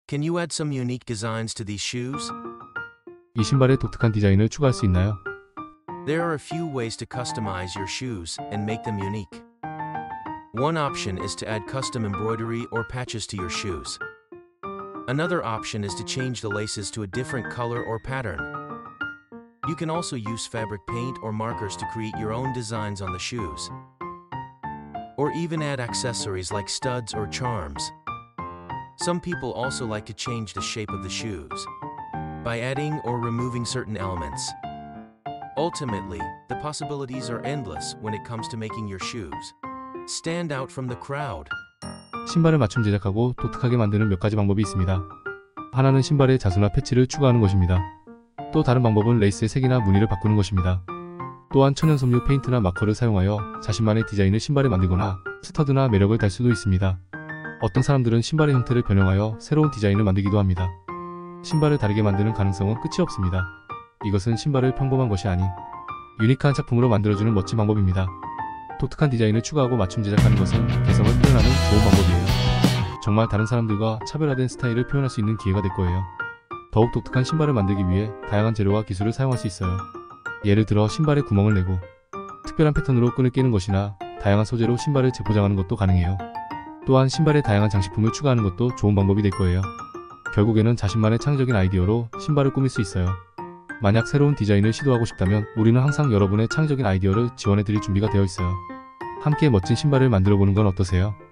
Can you add some unique designs to these shoes? 이 신발에 독특한 디자인을 추가할 수 있나요? There are a few ways to customize your shoes and make them unique. One option is to add custom embroidery or patches to your shoes. Another option is to change the laces to a different color or pattern. You can also use fabric paint or markers to create your own designs on the shoes. Or even add accessories like studs or charms. Some people also like to change the shape of the shoes by adding or removing certain elements. Ultimately, the possibilities are endless when it comes to making your shoes stand out from the crowd. 신발을 맞춤 제작하고 독특하게 만드는 몇 가지 방법이 있습니다. 하나는 신발에 자수나 패치를 추가하는 것입니다. 또 다른 방법은 레이스의 색이나 무늬를 바꾸는 것입니다. 또한 천연섬유 페인트나 마커를 사용하여 자신만의 디자인을 신발에 만들거나 스터드나 매력을 달 수도 있습니다. 어떤 사람들은 신발의 형태를 변형하여 새로운 디자인을 만들기도 합니다. 신발을 다르게 만드는 가능성은 끝이 없습니다. 이것은 신발을 평범한 것이 아닌 유니크한 작품으로 만들어주는 멋진 방법입니다. 독특한 디자인을 추가하고 맞춤 제작하는 것은 개성을 표현하는 좋은 방법이에요. 정말 다른 사람들과 차별화된 스타일을 표현할 수 있는 기회가 될 거예요. 더욱 독특한 신발을 만들기 위해 다양한 재료와 기술을 사용할 수 있어요. 예를 들어 신발에 구멍을 내고 특별한 패턴으로 끈을 끼는 것이나 다양한 소재로 신발을 재포장하는 것도 가능해요. 또한 신발에 다양한 장식품을 추가하는 것도 좋은 방법이 될 거예요. 결국에는 자신만의 창의적인 아이디어로 신발을 꾸밀 수 있어요. 만약 새로운 디자인을 시도하고 싶다면 우리는 항상 여러분의 창의적인 아이디어를 지원해 드릴 준비가 되어 있어요. 함께 멋진 신발을 만들어 보는 건 어떠세요?